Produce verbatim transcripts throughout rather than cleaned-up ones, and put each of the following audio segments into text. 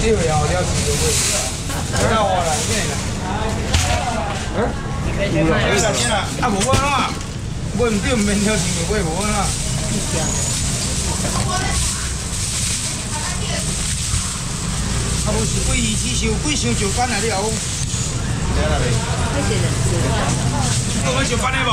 对呀，我了解就会。不要我来，你来。嗯？有啦，有啦，有啦，啊无我哪？我唔对，唔免挑钱，我无哪。啊，无是贵鱼刺绣，贵箱上班来了。来啦嘞。谢谢人。我们上班的无？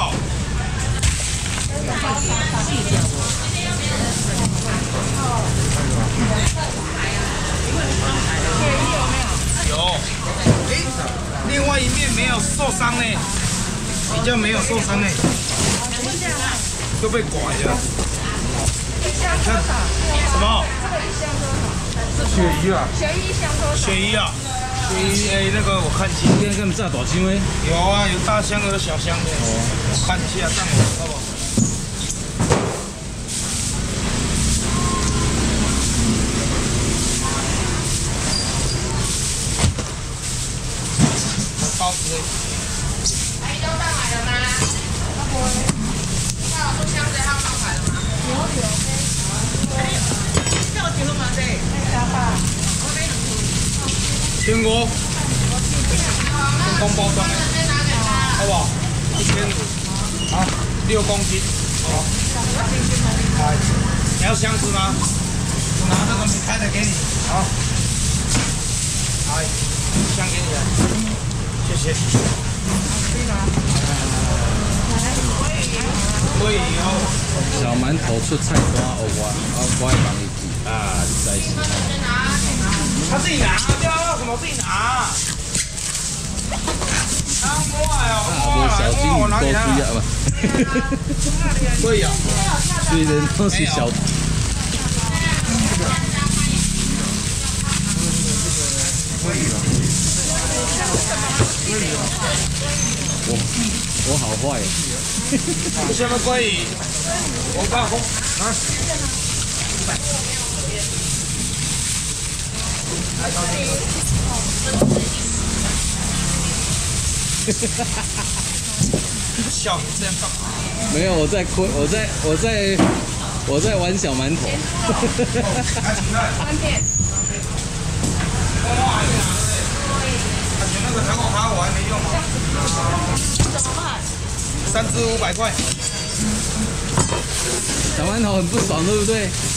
有，哎，另外一面没有受伤呢，比较没有受伤呢，就被拐了。看什么？鳕鱼啊？鳕鱼香多少？鳕鱼啊？鳕鱼哎，那个我看今天跟炸大箱的。有啊，有大箱的，有小箱的。哦，我看一下账目，好不好？包子。阿姨都上来了吗？那我说箱子还有上来了吗？有有。叫我几盒吗？对。那啥吧。全国。真空包装的。好不好？一千五。好，六公斤。好。来，你要箱子吗？我拿这个没开的给你。好。来，箱给你了。谢谢。可以哦。小馒头出菜单，我我我帮你记啊，在一起。他自己拿，对啊，什么自己拿？啊，我哎哦，我小金鱼多需要嘛。可以啊。虽然都是小。可以啊。我我好坏哦！什么鲑鱼？我刚红啊！笑你这样干嘛？没有，我在亏，我在我在我在玩小馒头。三片。那个糖果卡我还没用啊。怎么办？三只五百块。小馒头很不爽，对不对？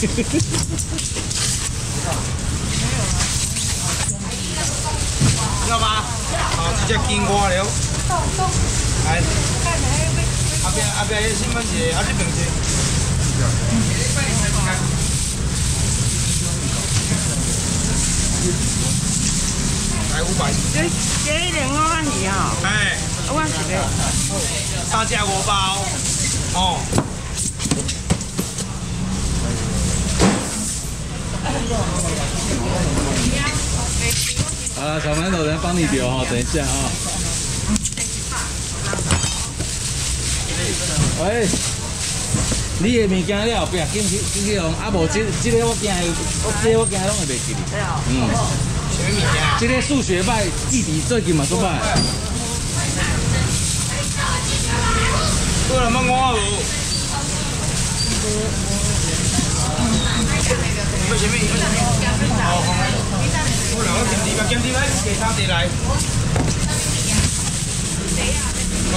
要吗？好，直接经过了。来。阿边阿边迄新闻是阿这边是。来五百。这这一两五万二哦。哎，我是个大价五包。哦。好了，小馒头人帮你留哈，等一下啊。喂，你的物件了后壁进去进去用，啊无这这个我惊，我这个我惊拢会袂记哩。嗯。这个数学歹，地理最近嘛做歹。过来问我无？要什么？要什么？哦，好啦，我减啲吧，减啲吧，其他地来。好。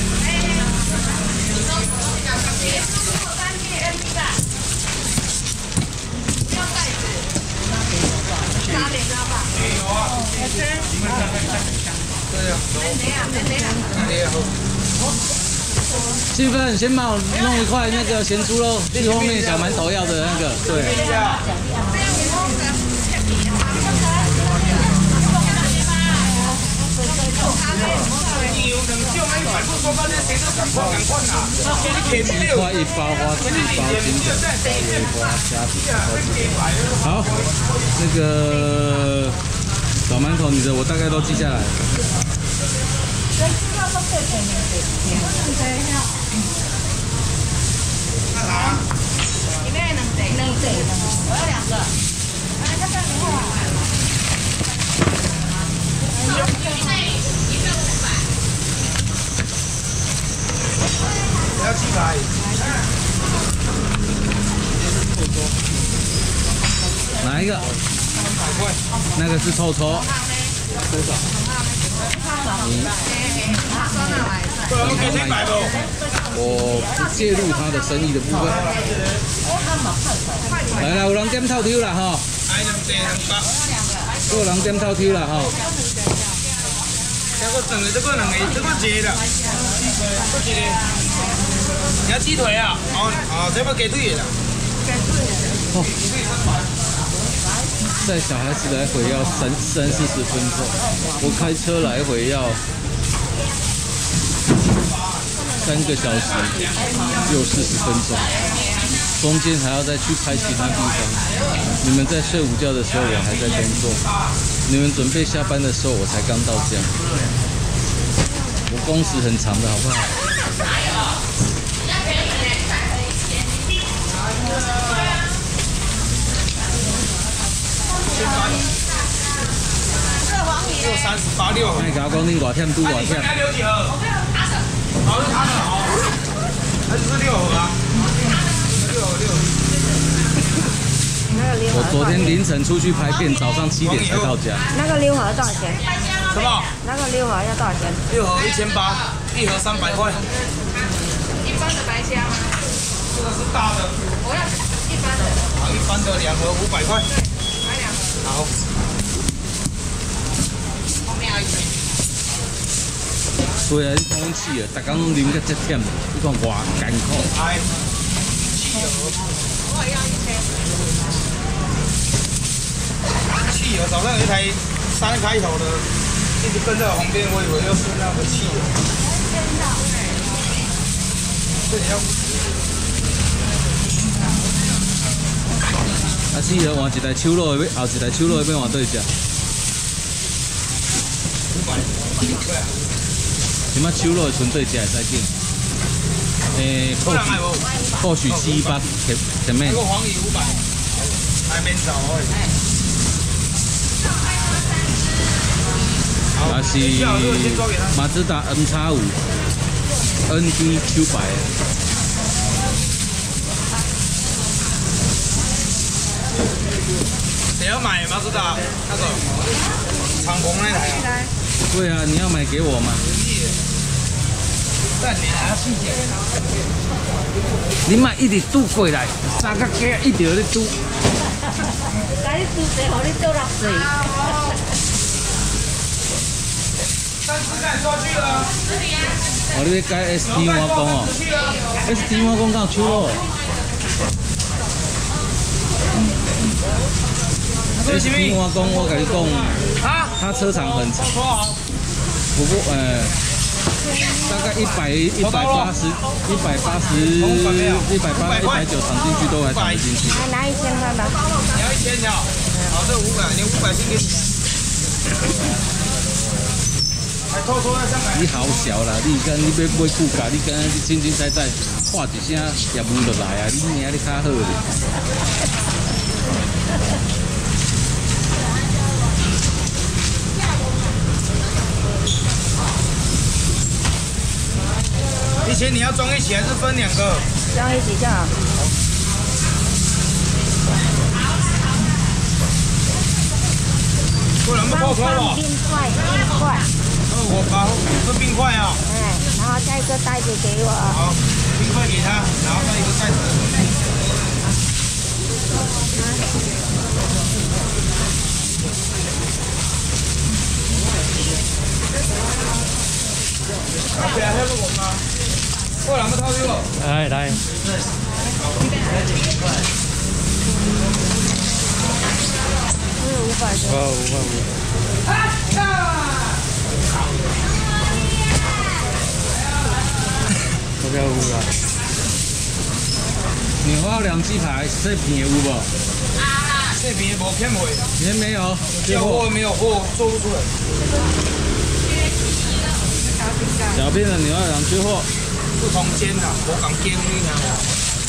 气氛先帮我弄一块那个咸猪肉，去后面小馒头要的那个，对。一块一包花枝，一包金针，桂花虾皮，好，那个小馒头，你的我大概都记下来。那啥？里面能谁？能谁？我要两个。哎，他干什么？要几百？哪一个？三百块。 那个是臭臭。多少？你。我不介入他的生意的部分。来啦，有人点透抽啦吼。有人点透抽啦吼。 这个整的，这个两个，这个鸡的，这鸡的，你要鸡腿啊？哦哦，这个鸡腿的。 哦。带小孩子来回要三三四十分钟，我开车来回要三个小时又四十分钟，中间还要再去拍其他地方。你们在睡午觉的时候，我还在工作；你们准备下班的时候，我才刚到家。我工时很长的，好不好？ 六三十八六。 卖甲我讲恁偌忝拄偌忝。 该留几盒？好是他的好，还是六盒啊？六盒六盒。 我昨天凌晨出去拍片，早上七点才到家。 那个六盒多少钱？ 什么？ 那个六盒要多少钱？ 六盒一千八，一盒三百块。 一般的白虾吗？ 这个是大的。 我要一般的。 好，一般的两盒五百块。 买两盒。 好。 后面还有一个。 对啊，你空气啊，逐工拢啉个这忝，你看偌艰苦。 哎，汽油。 我也要一千。 汽油早上有一台三开头的，一直跟在我旁边，我以为又是那个汽油。这里要。 啊，汽油换一台手螺的，后一台手螺的要换对只？ 五百，对啊。 即摆手螺的纯对只会使紧。诶，或许或许七八前前面。 那个黄鱼五百，还免找哎。 啊是马自达 N 叉五 N D 九百。 谁要买马自达那个敞篷那台啊？ 对啊，你要买给我嘛？ 但你还要细节。 你买一直拄过来，三个鸡一直咧拄。 甲你拄济，互你倒落水。 三只敢抓去了。 哦，你要改 S T 碗公哦 ？S T 碗公敢有手螺 ？S T 碗公，我跟你讲， 啊， 它车长很长，不过呃，大概一百一百八十、一百八十、一百八、一百九藏进去都还藏得进去。 来拿一千块吧。 你要一千条，好，这五百，你五百先给你。还偷偷在上来。 你好小啦！你讲你要买骨架，你讲你清清彩彩喊一声业务就来啊！你命你较好咧。 以前你要装一起还是分两个？ 装一起就好。 不然不泡出来吧？ 冰块，冰块。 我把这冰块啊。 嗯，然后再一个袋子给我。 好，冰块给他，然后再一个袋子。来，还有我吗？过两个套给我。 来来。 是五百多。 哦，五百五。我要五啊！你花两鸡排，这片有无？ 啊，这边没片尾。 也没有。 有货没有货，做不出来。 小片的牛二郎缺货。 不同间啊，我讲间你听无？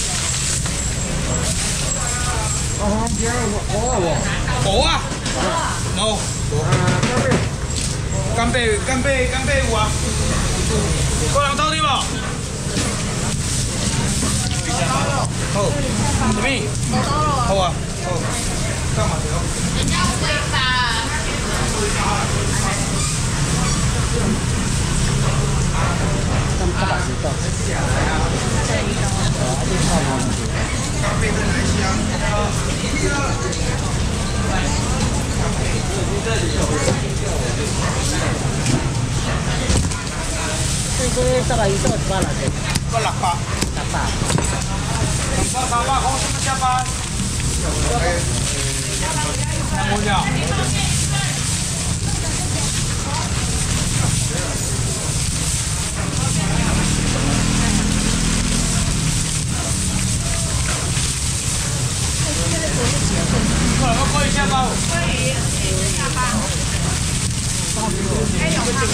哦，边我我啊，冇冇。干贝干贝干贝有啊，过两套对无？好，什么？好啊，好。 干嘛的？ 人家尾巴。 他们大知道。 这个十来鱼多一百六十， 个六百， 六百。 两包三百块，什么加班？我讲。过来，我过一下包。可以，下班。还有吗？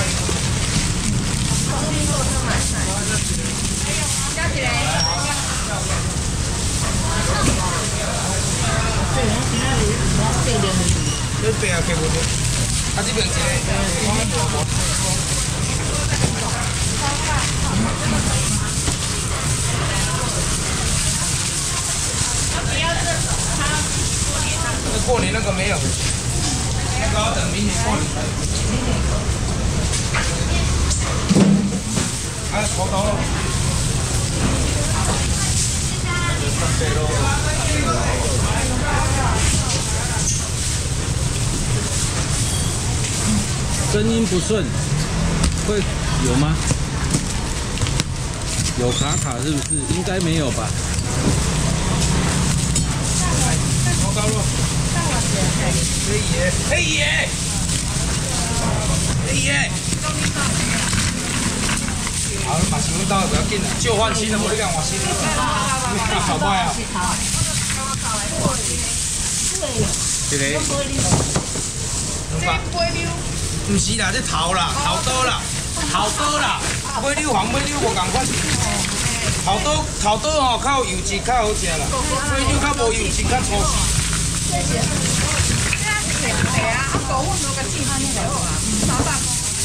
加起来。你白啊，客户的，啊这边一个。过年那个没有，那个要等明年过年才有。还有头刀了。 声音不顺，会有吗？有卡卡是不是？应该没有吧？ 头刀了。可以耶，可以耶，可以耶。好，把钱刀不要紧了，旧换新的，我这样换新的，好快啊！这个。这龟溜，唔是啦，这头啦，头刀啦，头刀啦，龟溜黄龟溜无共款。头刀头刀吼较有油脂，较好食啦，龟溜较无油脂，较粗细。谢谢。对啊，啊，狗混那个鸡汤就好啊，三百。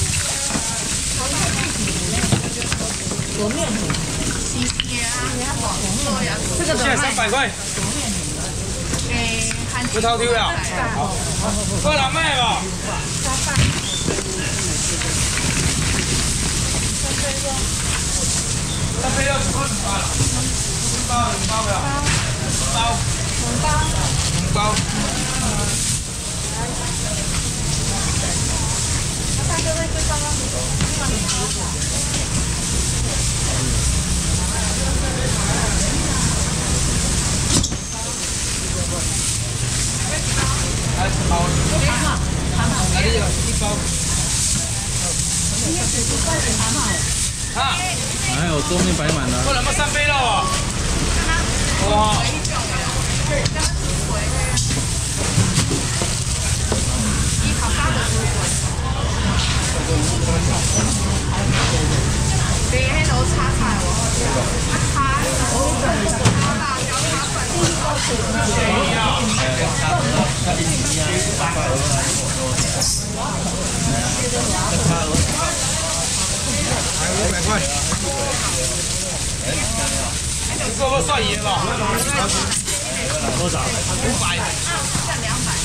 有面粉。 新鲜啊，这个现在三百块。 诶， 不偷丢了。好，过来卖吧。三杯要几块？五包了。五包，五包不要。五包。五包。五包。来一包。来这个一包。啊！ 还有桌面摆满了。 过来嘛，三杯了哦。哇！ 你喺度擦柴喎，擦擦辣椒擦还有五百块。这个算盐了。多少？五百。 占两百。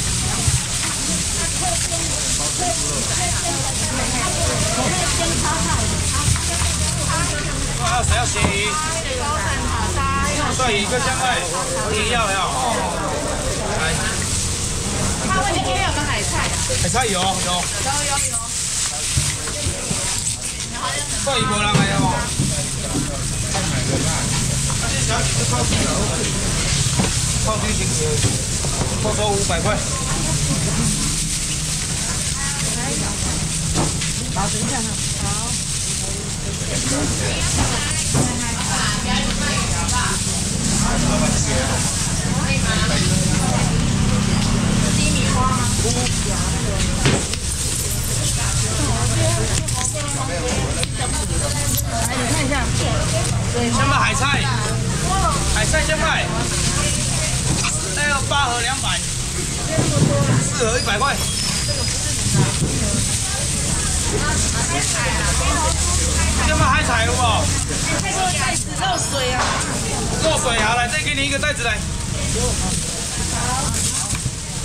啊，谁要咸鱼？蒜鱼跟香菜，也要要。来。 他问你今天有没有海菜？ 海菜有有。 有有有。 蒜鱼无人来哦。那些小姐就靠近了，靠近行车，多收五百块。 好，等一下哈。好。 鸡米花吗？ 来，你看一下。 先卖海菜，海菜先卖。那个八盒两百，四盒一百块。先卖海菜好不好？ 袋子漏水啊！ 漏水好，来再给你一个袋子来。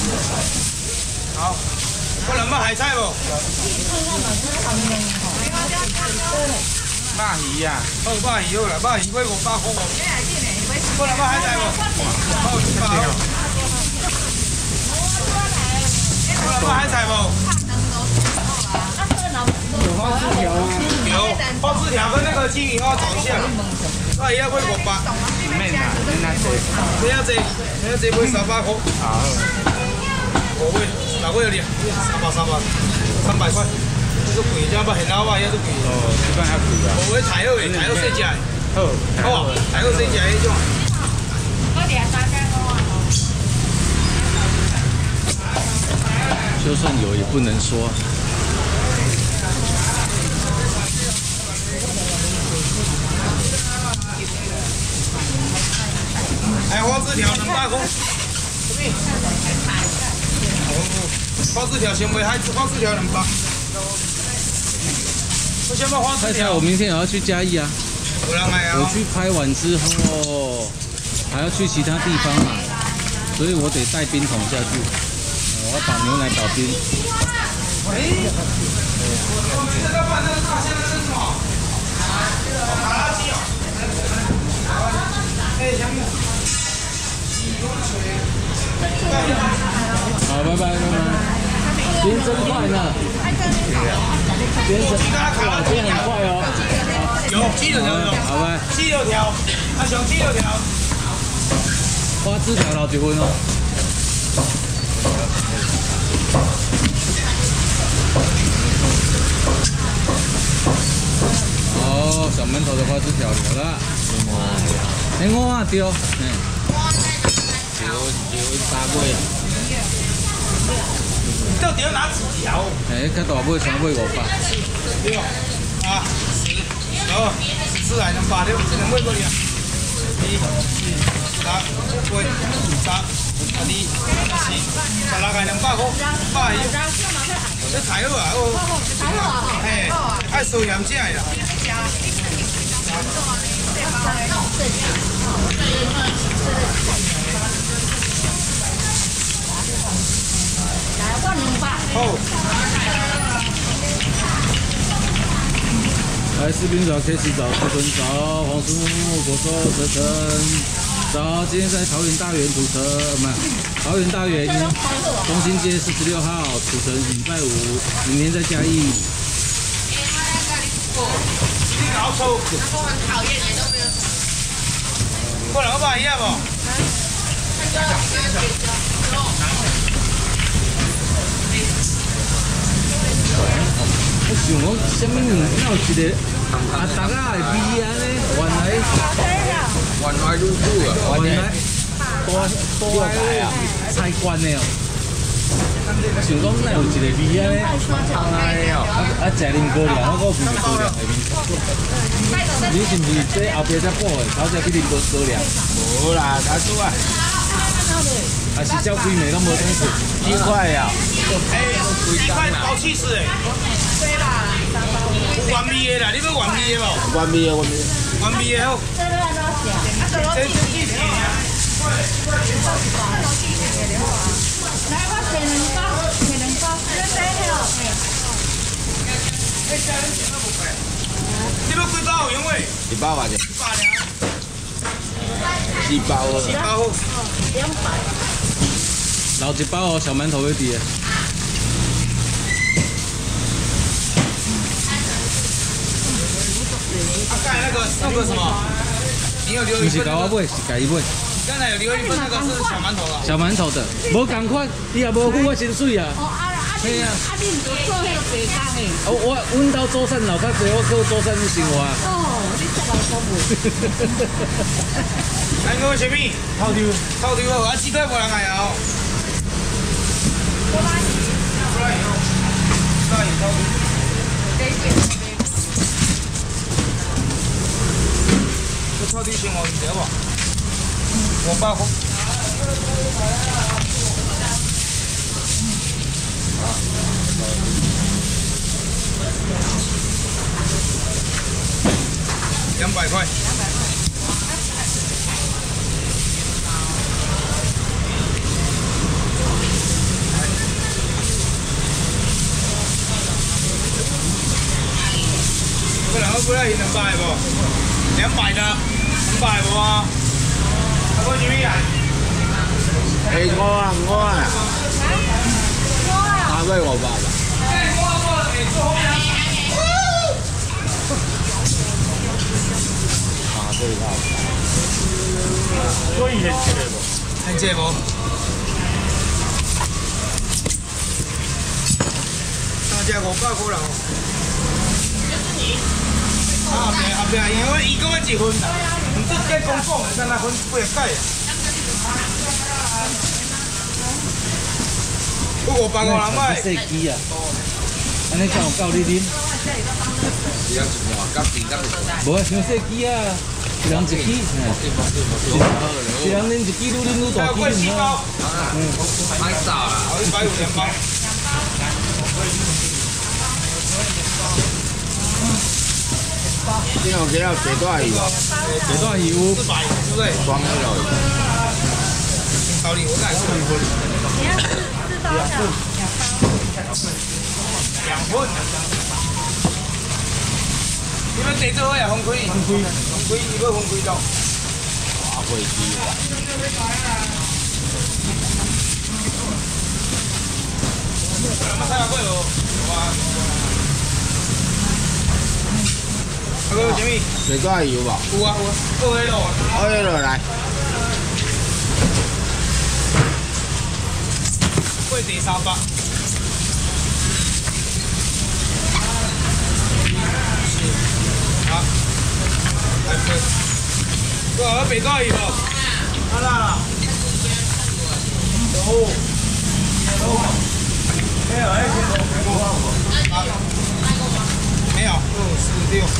好，我两包海菜不？ 鲅鱼啊， 好，鲅鱼好啦，鲅鱼买五百块无？我两包海菜不？好，一百好。我两包海菜不？ 有花枝条啊， 有，花枝条跟那个鸡米花炒一下。鲅鱼要买五百。 免啦，免那多。 你要这，你要这买三百块。 好。 五位，六位有两，三百三百，三百块。这个贵，这把现老鲅也都贵。 哦，这摆还贵啊。 五位太好诶，太好细只诶。 好， 好啊，太好细只迄种。 我俩大家都啊。 就算有也不能说。 哎，花枝条两百块。花枝条先买海子，花枝条两百。我先买花枝太太， 条。 我明天也要去嘉义啊。 有人来啊。 我去拍完之后，还要去其他地方嘛，所以我得带冰桶下去。我要把牛奶倒冰。 喂。这个办那个大虾那是什么？卡拉鸡哦。哎，香木。 好，拜拜，拜拜。今天真快呢。今天真，哇，今天很快哦。 有鸡柳条有。 好拜。 鸡柳条，啊，上鸡柳条。 花枝条老结婚哦。哦，小馒头的花枝条有了。哎，我啊对，嗯。 结婚结婚三尾。 到底要拿几条？ 哎，较大尾三尾五百。 六啊，十、十二、十四还能八六，只能买过两。一、二、三、五、六、十、十二、十四、十六还能百块，百一。这太好啊！哦，哎，爱收盐食啦。好。 来，士兵早 K 十早，志坤早，黄叔木国寿泽成早。今天在桃园大园土城，呃，不是桃园大园中心街四十六号土城，礼拜五，明天在嘉义。 你搞错。我很讨厌你都没有。过两个百一啊不？ 我想讲，什么物哪有一个阿达啊会味安尼？原来原来如此啊！ 原来多多来啊，菜馆的哦。想讲哪有一个味安尼？ 哎哦， 啊啊，食啉高粱，我个味就高粱的味。你是毋是这后壁才补的？头才去啉高高粱？ 无啦，他说啊， 还是照规暝拢无等去？ 几块呀？ 哎，几块包气势诶。对啦，有原味的啦，你要原味的无？ 原味的，原味的。 原味的好。这这季节啊。 来，我切两包，切两包，这这条。 你要几包有用喂？ 一包偌济？ 一百两。 四包哦。 四包好。 两百。 老一包哦，小馒头会滴的。 啊，刚才那个那个什么，你有留一份？ 不是甲我买，是家己买。 刚才有留一份那个是小馒头啊。 小馒头的，无共款，伊也无付我薪水啊。 哦啊啊！ 嘿啊。 啊，你唔做做迄个白工诶？ 哦，我阮兜做产老较济，我靠做产去生活啊。 哦，你这老公母。 还有什么？套丢，套丢好，啊，鸡腿无人爱啊。过来。过来以后，再以套丢。这套丢先我一条吧，我八块。两百块。 过来两百不？两百的，两百不啊？还过几米啊？ 哎，我啊，我啊，大概五百吧。啊，对啦。所以现切的不？ 现切不？大家五百块了。啊，别啊别，因为伊讲要一分啦，唔得计公讲，才那分八改。不五百五人买。 细机啊！安尼才有够你啉。 一人一半，甲tiền甲无啊，像细机啊，一人一支，一人拎一支，愈拎愈大支，你啊。嗯， 太少啦， 好，一百五两包。 今有几多白带鱼？ 白带鱼有四百，对不对？ 双那个。 高丽我再送一份。 你要四四包的， 两份。你们地做伙也分开，分开，分开，伊要分开到。 大飞机啦。 马赛过无？有啊。还有啥物？ 白带鱼有无？ 有啊有啊，二黑咯。 二黑落来。 过第三百。好，来飞。多少白带鱼无？啊啦。有。有。没有，哎，啊，没有，二四六。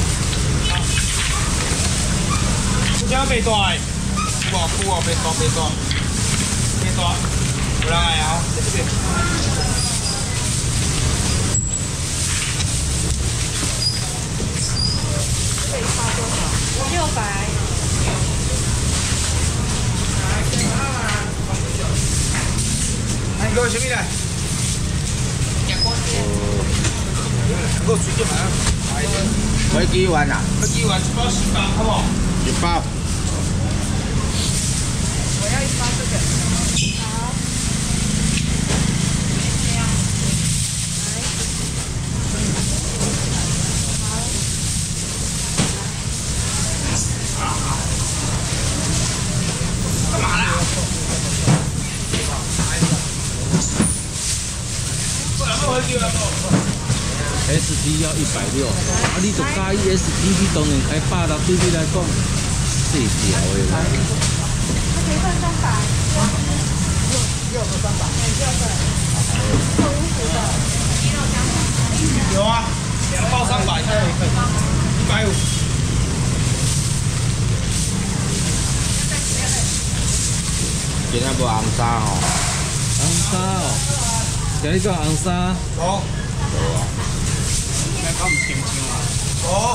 这家白带，哇，酷啊，白带，白带，白带，有人来啊，在这边。 六百。 那你给我什么来？给我随便买啊！ 飞机丸啊？ 飞机丸一包十包，好不好？ 一包。 我要一包这个。好。 干嘛啦？ S P 要一百六，啊，你就加一 S P， 你当然开百六，对你来讲细条的啦。 它可以算三百。 六个三百。 六个。做五十的。 有啊，两包三百，一百五。 今仔无红衫吼。 红衫哦，今日叫红衫。 走。 好啊。应该搞唔清楚啊。 走。